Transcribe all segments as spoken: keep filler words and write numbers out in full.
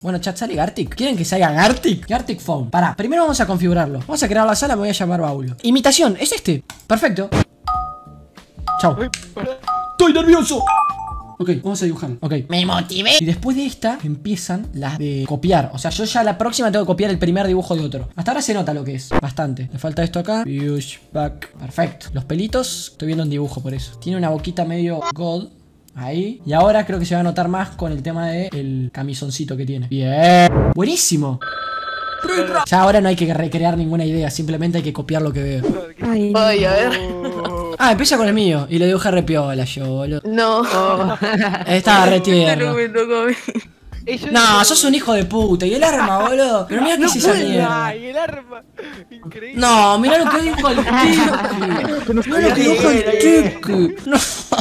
Bueno, chat, sale Gartic. ¿Quieren que salga Gartic? Gartic Phone. Pará, primero vamos a configurarlo. Vamos a crear la sala, me voy a llamar Baulo. Imitación, es este. Perfecto. Chau. Estoy nervioso. Ok, vamos a dibujarlo. Ok. Me motivé. Y después de esta empiezan las de copiar. O sea, yo ya la próxima tengo que copiar el primer dibujo de otro. Hasta ahora se nota lo que es. Bastante. Le falta esto acá. Back. Perfecto. Los pelitos, estoy viendo un dibujo por eso. Tiene una boquita medio gold. Ahí. Y ahora creo que se va a notar más con el tema del camisoncito que tiene. Bien. Buenísimo. Ya ahora no hay que recrear ninguna idea. Simplemente hay que copiar lo que veo. Ay, Ay a ver. Ah, empieza con el mío. Y le dibujé re piola yo, boludo. No. Estaba re tierno. Ellos no, no, sos un hijo de puta. Y el arma, boludo. Pero mira que es esa mierda. Ay, el arma. Increíble. No, mirá lo que dijo el Tiki. Mirá lo que dijo el Tiki. No.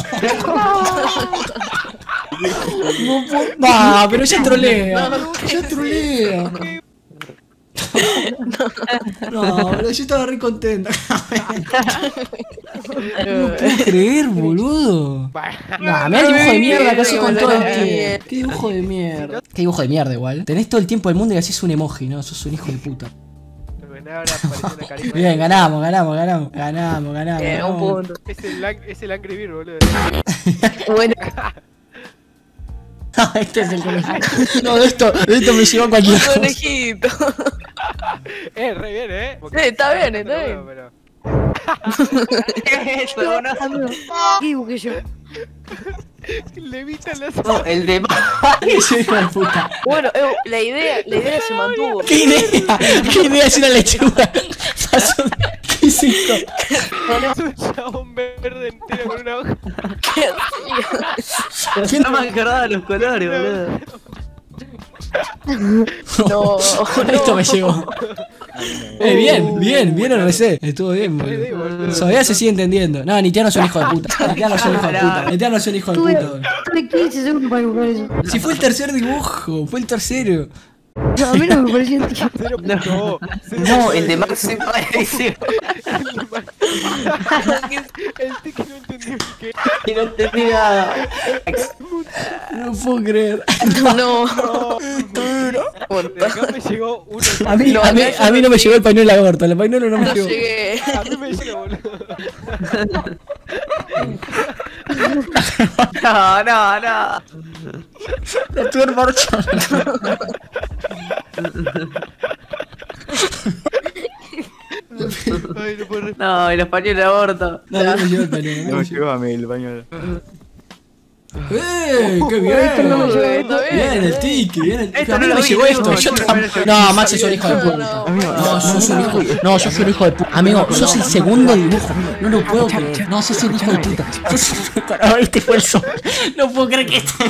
No, no, pero ya trolea. Ya trolea. No, pero yo estaba re contenta. No puedo creer, boludo. Nah, mirá el dibujo de mierda que haces con todo el tiempo. Qué dibujo de mierda. Qué dibujo de mierda igual. Tenés todo el tiempo del mundo y haces un emoji, ¿no? Sos un hijo de puta. Bien, ganamos, ganamos, ganamos. Ganamos, ganamos. Bien, un punto. Es el, es el Angry Bird, boludo. Bueno. No, este es el conejito. No, de esto, de esto me llevó cualquier cosa. Conejito. Eh, re bien, eh. Sí, está bien, está bien. Pero... ¿Qué es esto, no? ¿Qué dibujé yo? Levitan las... No, el de... Ese hijo de puta. Bueno, eh, la idea, la idea se mantuvo. ¿Qué idea? ¿Qué idea es una lechuga? ¿Qué es esto? Es un chabón verde entero con una hoja. ¿Qué No me acordaba de los colores, boludo. No, esto me llegó. Eh, bien, bien, bien el recé. Estuvo bien, boludo. Todavía se sigue entendiendo. No, Nitiano es un hijo de puta. Nitiano es un hijo de puta. Nitiano es un hijo de puta. Tuve quince segundos para dibujar eso. Si fue el tercer dibujo, fue el tercero. No, a mí no me pareció un tío. No, no, el de Max se parece. El Tiki no entendió qué. Y no entendí nada. No puedo creer. No. No. Acá me llegó uno. A mí, a mí, a mí no me llegó el pañuelo aborto. El pañuelo no me No llegó. llegué. A mí me llega, boludo. No, no, no. La tuve marcha. Ay, no puedo. No, y los pañuelos de aborto. No, no me llegó el pañuelo. No me llegó a mí el pañuelo. ¡Eh! ¡Qué bien! Está bien. Bien, el Tiki, bien el Tiki. Esto A mí no no lo me vi, llegó no, esto. no, Yo no, tampoco. no, No, Max es un hijo de puta. No, No, sos un hijo. No, sos un hijo de puta. Amigo, sos el segundo dibujo. No lo puedo creer. No, sos un hijo de puta. Sos un... Pará, este fue el sol. No puedo creer que este.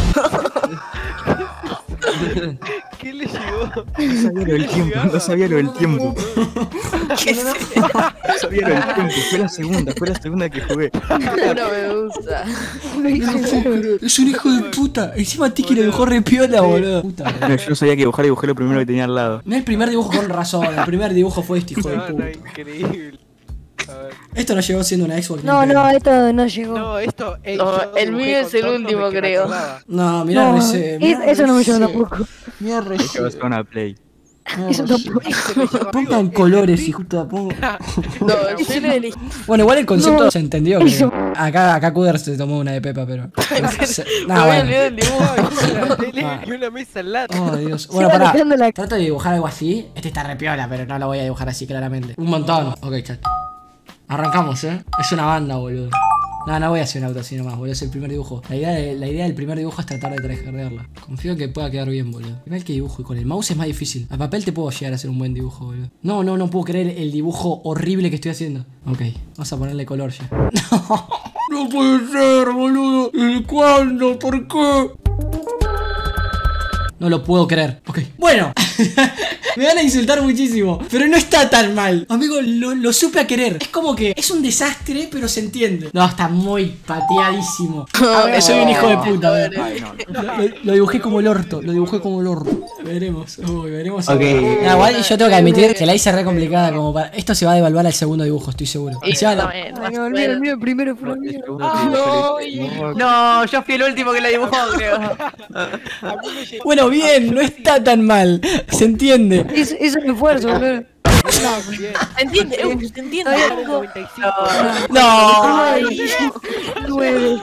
¿Qué le llegó? No sabía lo del tiempo, no sabía lo del tiempo. ¿Qué es? No sabía lo del tiempo, fue la segunda, fue la segunda que jugué. No me gusta. No lo puedo creer. Es un hijo de puta. Encima Tiki lo dibujó re piola, boludo. Puta. No, yo no sabía que dibujar, dibujé lo primero que tenía al lado. No es el primer dibujo con razón. El primer dibujo fue este hijo de No, no, puta. increíble. A ver. Esto no llegó siendo una Xbox. No, no, esto no llegó. No, esto. eh, No, yo el dibujé mío es el contornos último, de que me creo. acordaba. No, mirá No, recé. es- eso no me llegó tampoco. Mirá Es que recé. vas a una play. Eso tampoco. Pongan colores y justo pongo. No, yo le elegí. Bueno, igual el concepto No. se entendió. Que Eso. acá, acá Cuder se tomó una de Pepa, pero. Me No, voy a olvidar bueno. del dibujo. Una tele Ah. y una mesa al lado. Oh, Dios. Bueno, Sigo pará. arreglando la- Trato de dibujar algo así. Este está re piola, pero no lo voy a dibujar así claramente. Un montón. Ok, chat. Arrancamos, eh. Es una banda, boludo. No, no voy a hacer un auto así nomás, boludo. Es el primer dibujo. La idea, de, la idea del primer dibujo es tratar de tryhardearla. Confío que pueda quedar bien, boludo. Igual que dibujo y con el mouse es más difícil. A papel te puedo llegar a hacer un buen dibujo, boludo. No, no, no puedo creer el dibujo horrible que estoy haciendo. Ok, vamos a ponerle color ya. No, no puede ser, boludo. ¿Cuándo? ¿Por qué? No lo puedo creer. Ok. Bueno. Me van a insultar muchísimo. Pero no está tan mal. Amigo, lo, lo supe a querer. Es como que es un desastre, pero se entiende. No, está muy pateadísimo. Amigo, soy un hijo de puta. Ay, no, no. Lo, lo- lo dibujé como el orto. Lo dibujé como el orto. Veremos. Uy, veremos. Ok. Nah, igual yo tengo que admitir que la hice re complicada como para... Esto se va a devaluar al segundo dibujo, estoy seguro. Y Encima la- también, Ay, más no, o el mío, el menos. mío primero fue el El mío. segundo Ah, dibujo no, le- y- no, No, yo fui el último que la dibujó, creo. A mí me llegó. Bueno, bien, no está tan mal. Se entiende. Es, es un esfuerzo, boludo. Bien. ¿Se entiende? Eh, ¿Se entiende? Todavía Era el tengo- noventa y cinco. No. Ay, nueve.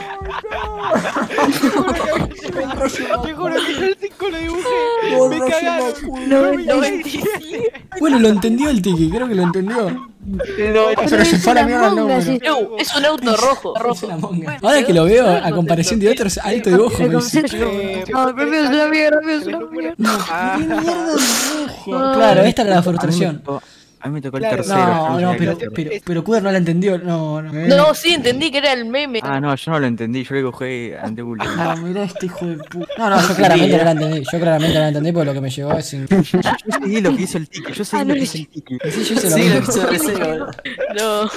Te juro que yo el cinco lo dibujé. Me cagaron. noventa y noventa y cinco. Bueno, lo entendió el tiki, creo que lo entendió. No, Pero se fue a la mierda el Among Us, número. Uh, es un auto rojo. Es una monga. Ahora que lo veo, a comparación de otros, alto dibujo. Me Me dice. concentro. Eh, No, el premio es una mierda, el premio es una mierda. Ah, ¿Qué mierda de dibujo? Claro, esta era la A mí me frustración. tocó- a mí me tocó el Claro. tercero. No, yo no, el pero, tercero. pero, pero Kuder no la entendió. No, no. No, sí, entendí que era el meme. Ah, no, yo no lo entendí, yo lo dibujé ante Google. No, mirá este hijo de puta. No, no, yo claramente no la entendí. Yo claramente no la entendí porque lo que me llegó es. sin- Yo seguí lo que hizo el tiki, yo seguí Ah, lo no, que hizo el tiki. Sí, yo hice lo Sí, mismo. lo hizo recién, boludo. No.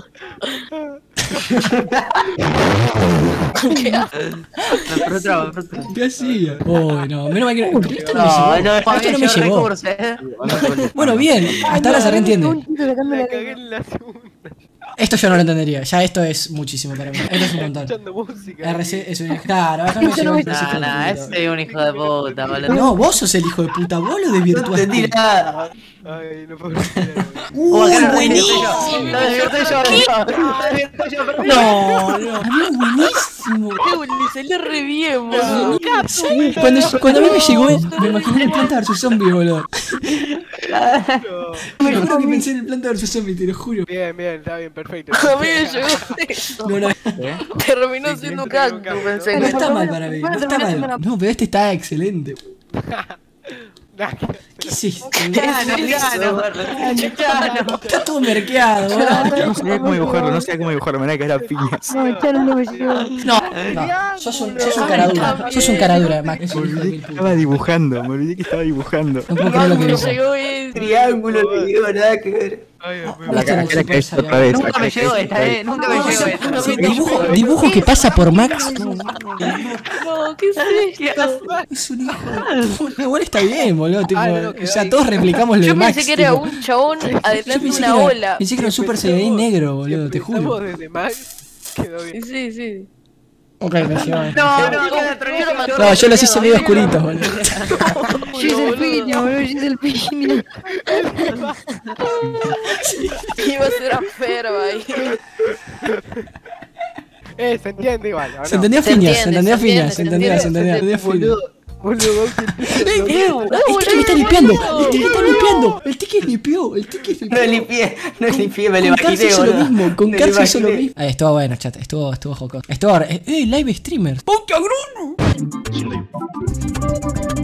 No, pero otra, pero otra. ¿Qué hacía? Uy, no, menos mal que no. Pero esto no me No, llegó. no, Esto no me yo llegó. recurso, eh. Bueno, bien, hasta ahora se reentiende. Un chiste sacando la la cagué lengua. en la segunda. Esto yo no lo entendería. Ya esto es muchísimo para mí. Esto es un montón. Escuchando música. R C es un. Claro, acá me Eso llegó no el me- príncipe Nah, nah, de ese es un hijo de puta, boludo. No, vos sos el hijo de puta. Vos lo No entendí desvirtuaste. nada. Ay, no puedo creer. Uy, Bacana, buenísimo. Lo desvirtué yo, lo desvirtué yo, perdón. No, no. Amigo, buenísimo. Le salió re bien, boludo. Sí, Cuando, cuando a mí me llegó, eh, me imaginé el Planta versus Zombie, boludo. No. Me juro que pensé en el Planta versus Zombie, te lo juro. Bien, bien, está bien, perfecto. A mí me llegó eso. No, no, ¿Eh? Terminó siendo un cactus, pensé. no está mal para mí. No está mal. No, pero este está excelente. Nah, que- ¿Qué es esto? Gano, gano, gano. Está todo merqueado, boludo. No sabía cómo dibujarlo, no sabía cómo dibujarlo, me van a caer a piñas. No, Chano no me llegó. No, no. Sos un, sos un caradura. Sos un caradura, Max. Es Me un hijo de olvidé mil que putas. estaba dibujando, me olvidé que estaba dibujando. No puedo creer lo que Me dijo. llegó eso. Triángulo, no digo nada que ver. Ay, Dios mío. Acá está el Acá la Super caíste Saiyan. otra vez. Nunca acá me la llegó caíste esta, otra eh. vez. Nunca me llegó esta. Sí, dibujo, dibujo que pasa por Max. No, No, ¿qué es esto? es un hijo de puta. Igual está bien, boludo. Tipo, Ah, no, no, o quedó sea, ahí. todos replicamos lo de Yo Max. pensé que era tipo. un chabón Yo adelante de pensé que una era, ola. pensé que era un Super Empezamos- Saiyan negro, boludo, si te empezamos juro. desde Max, quedó bien. Sí, sí. Ok, me llegó. No, no, queda Yo lo maté. No, yo los hice medio oscuritos, boludo. Yo hice el piña, boludo, yo hice el piña. Iba a ser a Ferba ahí. Eh, se entiende igual, ¿o no? Se entendía Se fiñas, se entiende, entendía se fiñas, se entiende, entendía, se se entendía, se entendía fiñas. Boludo, boludo, El tiki me está limpiando, el tiki está limpiando, el tiki limpió, el tiki No limpió. limpié, no limpié, me lo Con Cars imaginé, hizo lo boludo. mismo, con Me Cars hizo lo imaginé. mismo. Ahí estuvo bueno, chat, estuvo, estuvo jocoso. Estuvo, eh, eh, live streamers. ¡Oh, qué agrano!